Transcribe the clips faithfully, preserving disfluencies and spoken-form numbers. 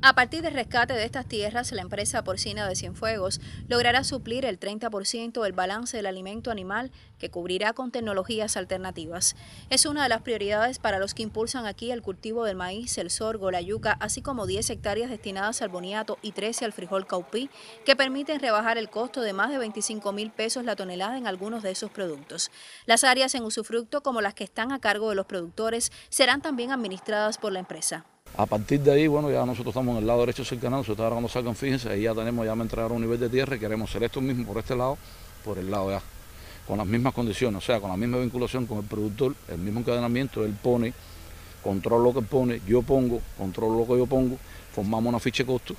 A partir del rescate de estas tierras, la empresa porcina de Cienfuegos logrará suplir el treinta por ciento del balance del alimento animal que cubrirá con tecnologías alternativas. Es una de las prioridades para los que impulsan aquí el cultivo del maíz, el sorgo, la yuca, así como diez hectáreas destinadas al boniato y trece al frijol caupí, que permiten rebajar el costo de más de veinticinco mil pesos la tonelada en algunos de esos productos. Las áreas en usufructo, como las que están a cargo de los productores, serán también administradas por la empresa. A partir de ahí, bueno, ya nosotros estamos en el lado derecho del canal, ustedes ahora cuando salgan, fíjense, ahí ya tenemos, ya me entregaron un nivel de tierra y queremos hacer esto mismo por este lado, por el lado de allá, con las mismas condiciones, o sea, con la misma vinculación con el productor, el mismo encadenamiento, él pone, controla lo que pone, yo pongo, controlo lo que yo pongo, formamos una ficha de costo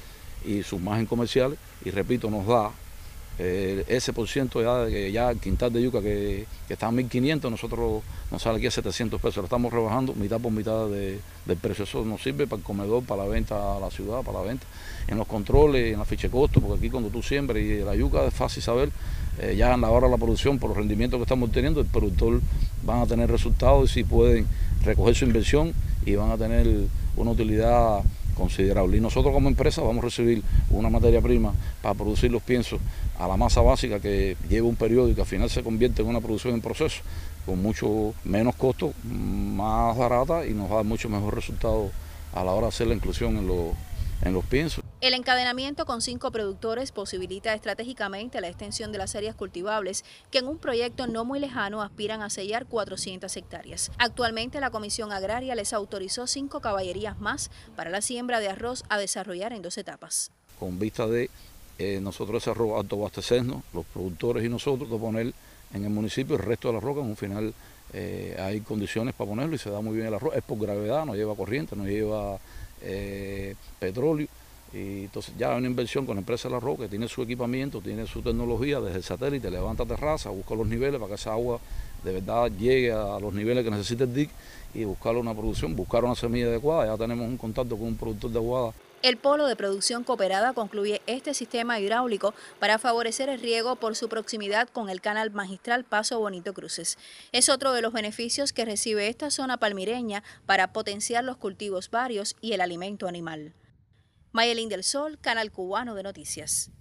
y sus margen comerciales, y repito, nos da eh, ese por ciento ya, de, ya el quintal de yuca que, que está a mil quinientos, nosotros nos sale aquí a setecientos pesos, lo estamos rebajando mitad por mitad de, del precio. Eso nos sirve para el comedor, para la venta a la ciudad, para la venta, en los controles, en la ficha de costo, porque aquí cuando tú siembras y la yuca es fácil saber, eh, ya en la hora de la producción, por los rendimientos que estamos obteniendo, el productor van a tener resultados y si pueden recoger su inversión y van a tener una utilidad considerable. Y nosotros como empresa vamos a recibir una materia prima para producir los piensos a la masa básica que lleva un periodo y que al final se convierte en una producción en proceso con mucho menos costo, más barata y nos va a dar mucho mejor resultado a la hora de hacer la inclusión en los, en los piensos. El encadenamiento con cinco productores posibilita estratégicamente la extensión de las áreas cultivables que en un proyecto no muy lejano aspiran a sellar cuatrocientas hectáreas. Actualmente la Comisión Agraria les autorizó cinco caballerías más para la siembra de arroz a desarrollar en dos etapas. Con vista de eh, nosotros ese arroz autoabastecernos, los productores y nosotros, de poner en el municipio el resto de la roca, en un final eh, hay condiciones para ponerlo y se da muy bien el arroz, es por gravedad, no lleva corriente, no lleva eh, petróleo. Y entonces ya hay una inversión con la empresa de la Roca, que tiene su equipamiento, tiene su tecnología desde el satélite, levanta terraza, busca los niveles para que esa agua de verdad llegue a los niveles que necesita el D I C y buscar una producción, buscar una semilla adecuada. Ya tenemos un contacto con un productor de Aguada. El polo de producción cooperada concluye este sistema hidráulico para favorecer el riego por su proximidad con el canal magistral Paso Bonito Cruces. Es otro de los beneficios que recibe esta zona palmireña para potenciar los cultivos varios y el alimento animal. Mayelín del Sol, Canal Cubano de Noticias.